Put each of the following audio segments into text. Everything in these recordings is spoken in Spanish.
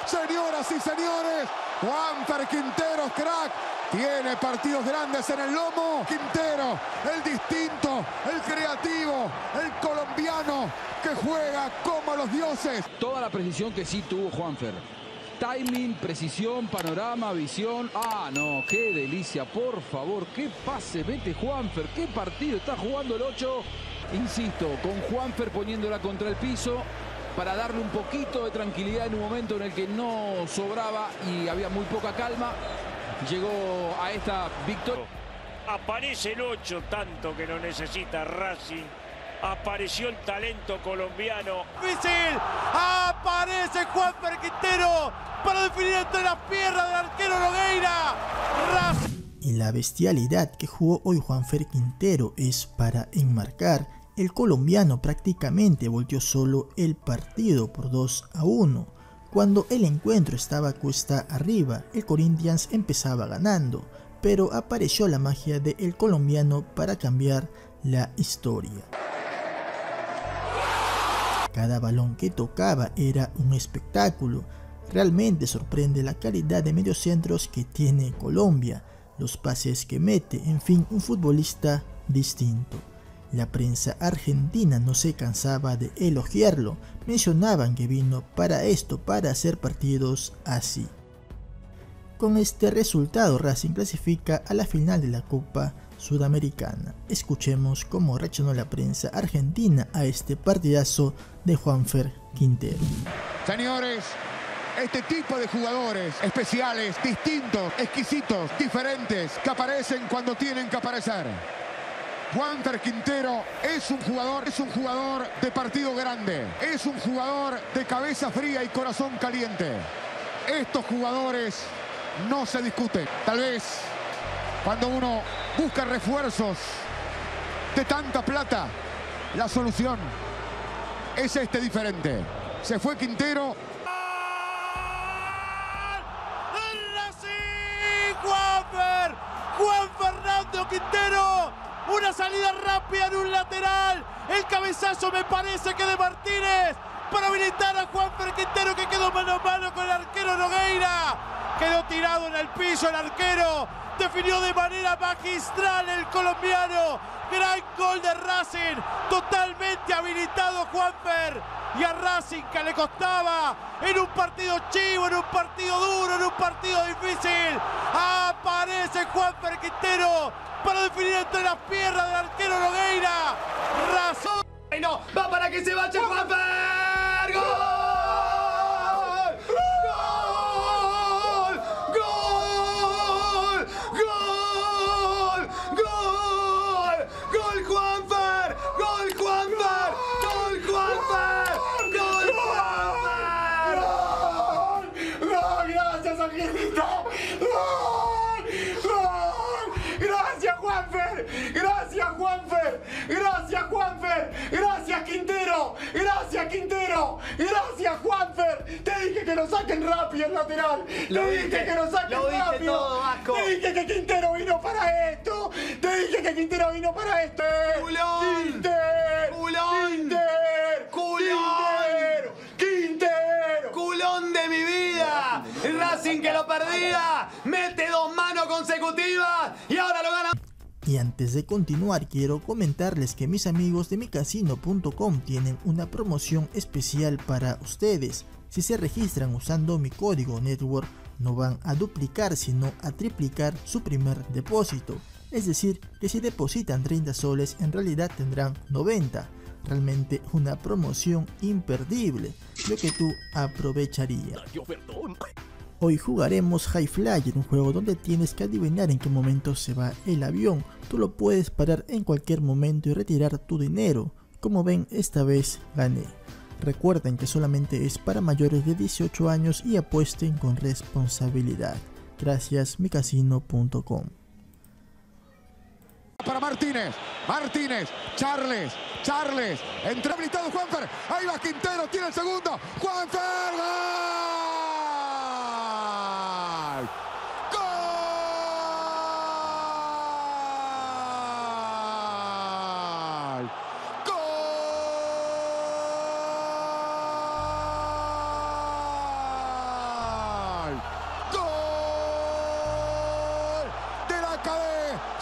Señoras y señores, Juanfer Quintero, crack. Tiene partidos grandes en el lomo. Quintero, el distinto, el creativo, el colombiano que juega como los dioses. Toda la precisión que sí tuvo Juanfer. Timing, precisión, panorama, visión. Ah, no, qué delicia, por favor. Qué pase, vete Juanfer. Qué partido está jugando el 8. Insisto, con Juanfer poniéndola contra el piso para darle un poquito de tranquilidad en un momento en el que no sobraba y había muy poca calma. Llegó a esta victoria. Aparece el 8, tanto que lo necesita Racing. Apareció el talento colombiano. Difícil. Aparece Juanfer Quintero para definir entre las piernas del arquero Nogueira. Y la bestialidad que jugó hoy Juanfer Quintero es para enmarcar. El colombiano prácticamente volteó solo el partido por 2-1. Cuando el encuentro estaba cuesta arriba, el Corinthians empezaba ganando, pero apareció la magia del colombiano para cambiar la historia. Cada balón que tocaba era un espectáculo. Realmente sorprende la calidad de mediocentros que tiene Colombia, los pases que mete, en fin, un futbolista distinto. La prensa argentina no se cansaba de elogiarlo, mencionaban que vino para esto, para hacer partidos así. Con este resultado Racing clasifica a la final de la Copa Sudamericana. Escuchemos cómo reaccionó la prensa argentina a este partidazo de Juanfer Quintero. Señores, este tipo de jugadores especiales, distintos, exquisitos, diferentes, que aparecen cuando tienen que aparecer. Juanfer Quintero es un jugador de partido grande, es un jugador de cabeza fría y corazón caliente. Estos jugadores no se discuten. Tal vez cuando uno busca refuerzos de tanta plata, la solución es este diferente. Se fue Quintero. Juan Fernando Quintero. Una salida rápida en un lateral. El cabezazo me parece que de Martínez para habilitar a Juanfer Quintero, que quedó mano a mano con el arquero Nogueira. Quedó tirado en el piso el arquero. Definió de manera magistral el colombiano. Gran gol de Racing. Totalmente habilitado Juanfer. Y a Racing, que le costaba en un partido chivo, en un partido duro, en un partido difícil. Aparece Juanfer Quintero para definir entre las piernas del arquero Nogueira. Razón. ¡Ay, no! ¡Va para que se vaya Juanfer! ¡Gol! ¡Gracias, Juanfer! ¡Gracias, Juanfer! ¡Gracias, Quintero! ¡Gracias, Quintero! ¡Gracias, Juanfer! Te dije que lo saquen rápido el lateral. Te dije que lo saquen rápido. Todo, Vasco. Te dije que Quintero vino para esto. Te dije que Quintero vino para esto. ¡Culón! ¡Quinter! ¡Culón! ¡Quinter! ¡Culón! ¡Quintero! ¡Culón de mi vida! El Racing que lo perdía. Mete 2 manos consecutivas y ahora lo gana. Y antes de continuar, quiero comentarles que mis amigos de micasino.com tienen una promoción especial para ustedes. Si se registran usando mi código Network, no van a duplicar sino a triplicar su primer depósito. Es decir, que si depositan 30 soles, en realidad tendrán 90. Realmente una promoción imperdible, lo que tú aprovecharías. Hoy jugaremos High Flyer, un juego donde tienes que adivinar en qué momento se va el avión. Tú lo puedes parar en cualquier momento y retirar tu dinero. Como ven, esta vez gané. Recuerden que solamente es para mayores de 18 años y apuesten con responsabilidad. Gracias micasino.com. Para Martínez, Charles, entró habilitado Juanfer, ahí va Quintero, tiene el segundo, Juanfer, ¡gol!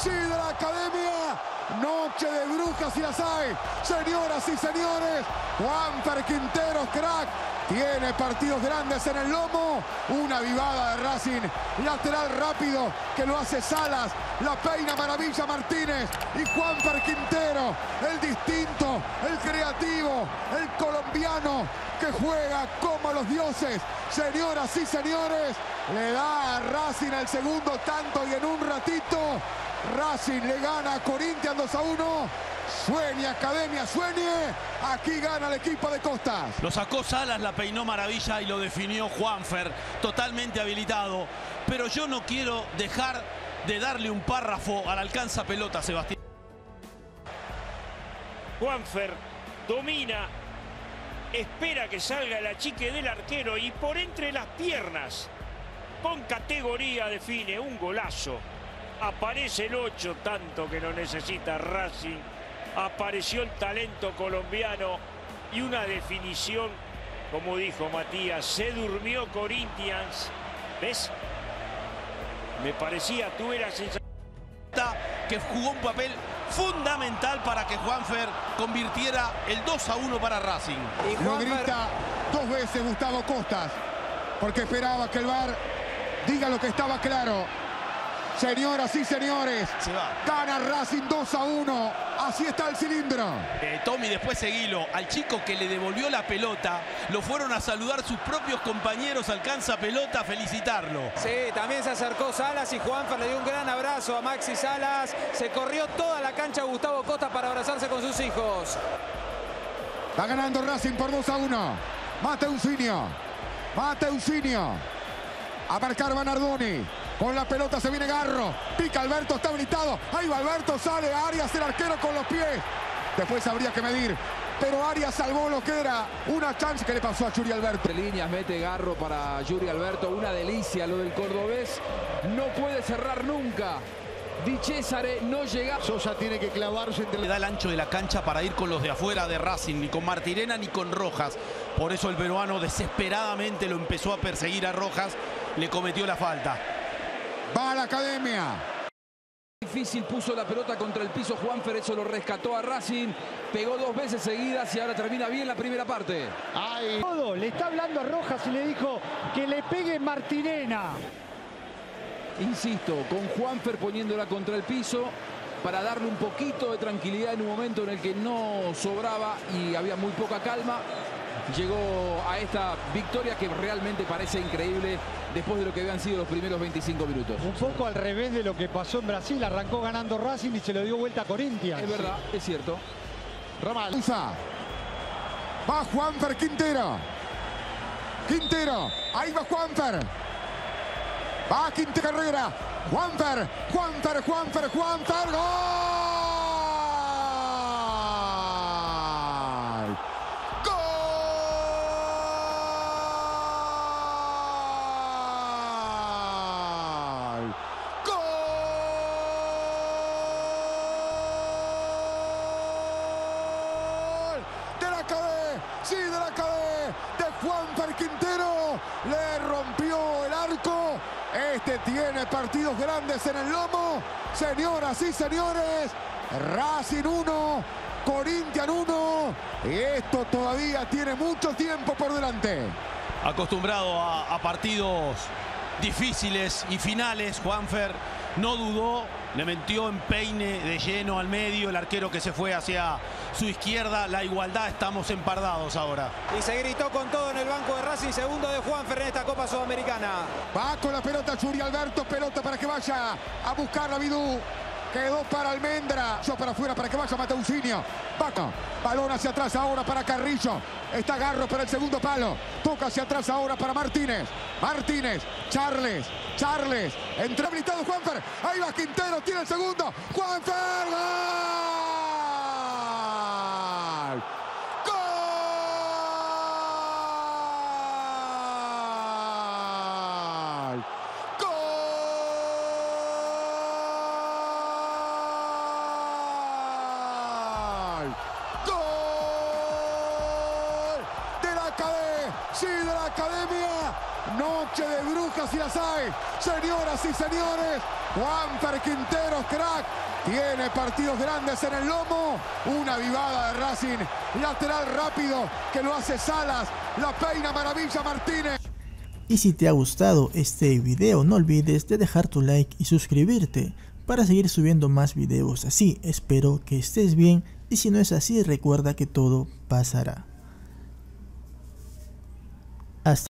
sí, de la academia. Noche de brujas y las hay. Señoras y señores, Juanfer Quintero, crack. Tiene partidos grandes en el lomo. Una vivada de Racing. Lateral rápido que lo hace Salas. La peina maravilla Martínez. Y Juanfer Quintero, el distinto, el creativo, el colombiano que juega como los dioses. Señoras y señores, le da a Racing el segundo tanto y en un ratito Racing le gana a Corinthians 2-1. Sueñe Academia, sueñe. Aquí gana el equipo de Costas. Lo sacó Salas, la peinó maravilla y lo definió Juanfer, totalmente habilitado. Pero yo no quiero dejar de darle un párrafo al alcanza pelota, Sebastián. Juanfer domina, espera que salga el achique del arquero y por entre las piernas, con categoría, define un golazo. Aparece el 8, tanto que no necesita Racing. Apareció el talento colombiano y una definición, como dijo Matías, se durmió Corinthians. ¿Ves? Me parecía, tuve la sensación que jugó un papel fundamental para que Juanfer convirtiera el 2-1 para Racing. Y lo grita 2 veces Gustavo Costas, porque esperaba que el VAR diga lo que estaba claro. Señoras y señores, gana Racing 2-1. Así está el cilindro. Tommy, después seguilo. Al chico que le devolvió la pelota, lo fueron a saludar sus propios compañeros. Alcanza pelota a felicitarlo. Sí, también se acercó Salas y Juanfer le dio un gran abrazo a Maxi Salas. Se corrió toda la cancha Gustavo Costa para abrazarse con sus hijos. Va ganando Racing por 2-1. Mateusinho. Mateusinho. A marcar Bernardoni. Con la pelota se viene Garro. Pica Alberto, está habilitado. Ahí va Alberto, sale Arias, el arquero con los pies. Después habría que medir. Pero Arias salvó lo que era una chance que le pasó a Yuri Alberto. Líneas mete Garro para Yuri Alberto. Una delicia lo del cordobés. No puede cerrar nunca. Di Cesare no llega. Sosa tiene que clavarse entre... Le da el ancho de la cancha para ir con los de afuera de Racing, ni con Martirena ni con Rojas. Por eso el peruano desesperadamente lo empezó a perseguir a Rojas. Le cometió la falta. Va a la academia. Difícil, puso la pelota contra el piso Juanfer, eso lo rescató a Racing. Pegó 2 veces seguidas y ahora termina bien la primera parte. Ay. Todo, le está hablando a Rojas y le dijo que le pegue Martirena. Insisto, con Juanfer poniéndola contra el piso para darle un poquito de tranquilidad en un momento en el que no sobraba y había muy poca calma. Llegó a esta victoria que realmente parece increíble después de lo que habían sido los primeros 25 minutos. Un poco al revés de lo que pasó en Brasil. Arrancó ganando Racing y se lo dio vuelta a Corinthians. Es verdad, es cierto. Ramal. Va Juanfer Quintero. Quintero. Ahí va Juanfer. Va Quintero Carrera. Juanfer. Juanfer. Juanfer. Juanfer. ¡Gol! Sí, de la cabeza de Juanfer Quintero. Le rompió el arco. Este tiene partidos grandes en el lomo. Señoras y señores, Racing 1, Corinthians 1. Y esto todavía tiene mucho tiempo por delante. Acostumbrado a partidos difíciles y finales, Juanfer no dudó, le metió en peine de lleno al medio, el arquero que se fue hacia su izquierda. La igualdad, estamos empardados ahora. Y se gritó con todo en el banco de Racing, segundo de Juanfer en esta Copa Sudamericana. Va con la pelota Yuri Alberto, pelota para que vaya a buscar la Vidú. Quedó para Almendra, yo para afuera para que vaya Mateusinho. Vaca, balón hacia atrás ahora para Carrillo. Está Garro para el segundo palo. Toca hacia atrás ahora para Martínez. Martínez, Charles. Entró habilitado Juanfer. Ahí va Quintero, tiene el segundo. Juanfer, ¡gol! Sí, de la academia. Noche de brujas y las hay. Señoras y señores, Juanfer Quintero, crack. Tiene partidos grandes en el lomo. Una vivada de Racing. Lateral rápido que lo hace Salas. La peina maravilla Martínez. Y si te ha gustado este video, no olvides de dejar tu like y suscribirte para seguir subiendo más videos así. Espero que estés bien y si no es así, recuerda que todo pasará. Hasta